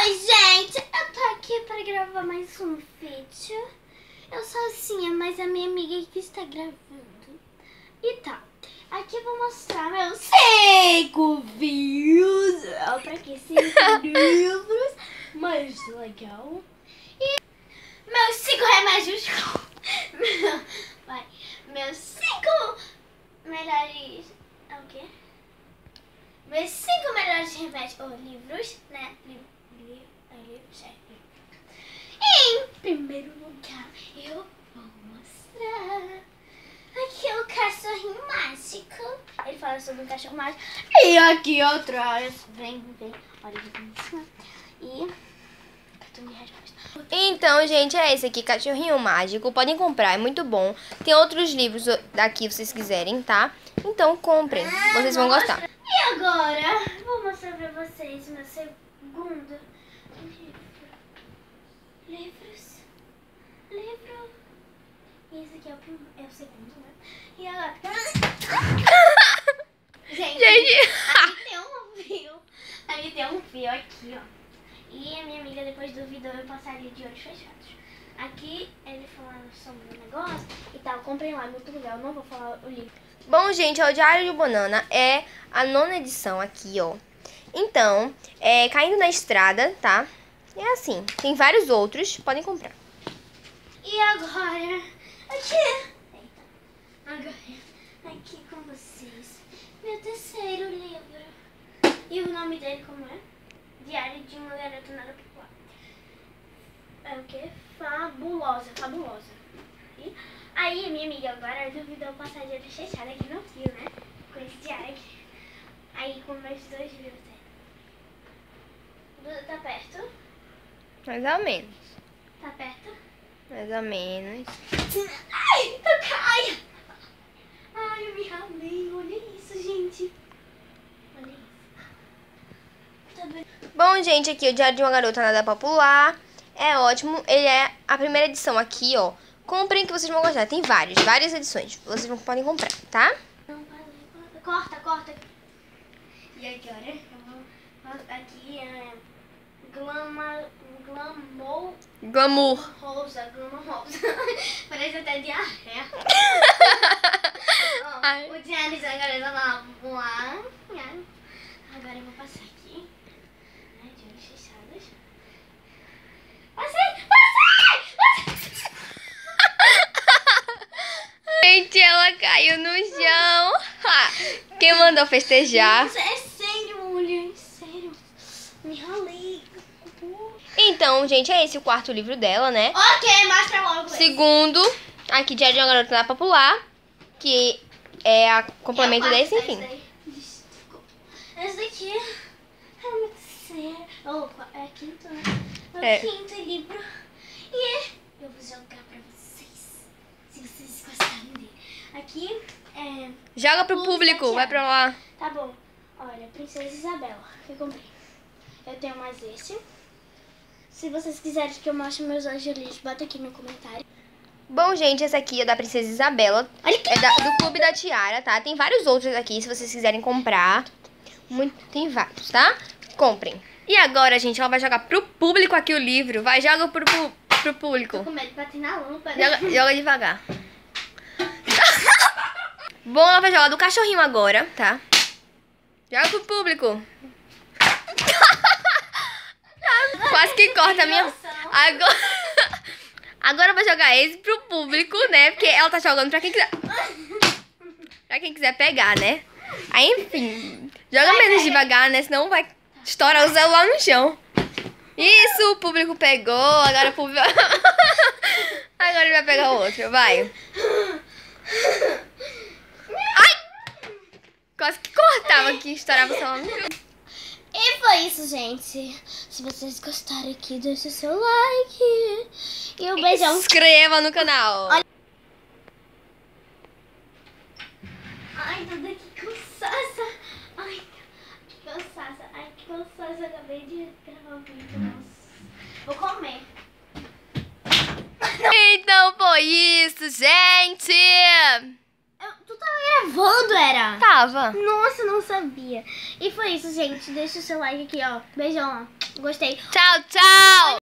Oi, gente! Eu tô aqui pra gravar mais um vídeo. Eu sozinha, mas a minha amiga que está gravando. E tá, aqui eu vou mostrar meus 5 views. Pra que 5 livros? Mais legal. E meus 5 remédios. Meus 5 melhores... É o quê? Meus 5 melhores remédios, ou livros, né? Livros. Em primeiro lugar, eu vou mostrar aqui o cachorrinho mágico. Ele fala sobre um cachorro mágico. E aqui atrás, vem, olha aqui. E cartão de resposta. Então, gente, é esse aqui, Cachorrinho Mágico. Podem comprar, é muito bom. Tem outros livros daqui, se vocês quiserem, tá? Então, comprem, vocês vão gostar. E agora, vou mostrar pra vocês meu segundo livro. E esse aqui é o segundo, né? E agora... Gente, ali tem um fio aqui, ó. E a minha amiga depois duvidou eu passaria de olhos fechados. Aqui ele falando sobre o negócio e tal. Comprem lá, muito legal. Eu não vou falar o livro. Bom, gente, o Diário de Banana é a 9ª edição aqui, ó. Então, Caindo na Estrada, tá? É assim, tem vários outros, podem comprar. E agora, aqui com vocês, meu terceiro livro. E o nome dele como é? Diário de uma Garota Nada Popular. É o quê? Fabulosa. E aí, minha amiga agora duvidou passar de olho fechado aqui no fio, né? Com esse diário aqui. Aí, com meus 2 livros. Duda, tá perto? Mais ou menos. Tá perto? Mais ou menos. Ai, eu caio! Ai, eu me ralei. Olha isso, gente. Olha isso. Tá bem. Bom, gente, aqui o Diário de uma Garota Nada Popular. É ótimo. Ele é a primeira edição aqui, ó. Comprem que vocês vão gostar. Tem várias edições. Vocês não podem comprar, tá? Não, corta. E agora eu vou aqui Glamour. Rosa. Parece até diarreia. O diário de uma Garota Popular. Agora eu vou passar aqui. De olhos fechados. Passei! Gente, ela caiu no chão. Quem mandou festejar? Nossa, é sério, mulher. Sério. Me ralei. Então, gente, é esse o 4º livro dela, né? Ok, mostra logo. Segundo, aqui Diário de uma Garota Nada Popular, que é a complemento desse, enfim. Esse daqui é o terceiro. É quinto, né? É. O 5º livro. E eu vou jogar pra vocês. Se vocês gostarem dele. Aqui é... Joga pro público, vai pra lá. Tá bom. Olha, Princesa Isabela. Que eu comprei. Eu tenho mais esse. Se vocês quiserem que eu mostre meus angelis, bota aqui no comentário. Bom, gente, essa aqui é da Princesa Isabela. Olha que do Clube da Tiara, tá? Tem vários outros aqui, se vocês quiserem comprar. Tem vários, tá? Comprem. E agora, gente, ela vai jogar pro público aqui o livro. Vai, joga pro público. Tô com medo de bater na lâmpada. Joga devagar. Bom, ela vai jogar do cachorrinho agora, tá? Joga pro público. Quase que corta a minha... Agora eu vou jogar esse pro público, né? Porque ela tá jogando pra quem quiser. Pra quem quiser pegar, né? Aí, enfim. Joga menos devagar, né? Senão vai estourar o celular no chão. Isso, o público pegou. Agora o público... Agora ele vai pegar o outro, vai. Ai! Quase que cortava aqui, estourava o celular no chão. E foi isso, gente. Se vocês gostaram aqui, deixa o seu like. E um beijão. Se inscreva no canal. Ai, Duda, que cansaça. Ai, que cansaça. Acabei de gravar um vídeo. Nossa. Vou comer. Então foi isso, gente. Tu tava gravando, era? Tava. Nossa, não sabia. E foi isso, gente. Deixa o seu like aqui, ó. Beijão, ó. Gostei. Tchau, tchau!